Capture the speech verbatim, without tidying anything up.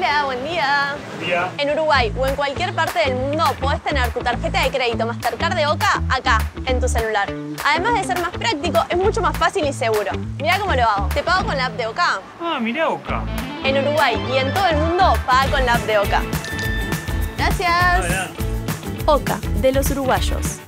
Hola, buen día. Buen día. En Uruguay o en cualquier parte del mundo podés tener tu tarjeta de crédito Mastercard de Oca acá, en tu celular. Además de ser más práctico, es mucho más fácil y seguro. Mirá cómo lo hago. Te pago con la app de Oca. Ah, mirá Oca. En Uruguay y en todo el mundo, paga con la app de Oca. Gracias. Adelante. Oca, de los uruguayos.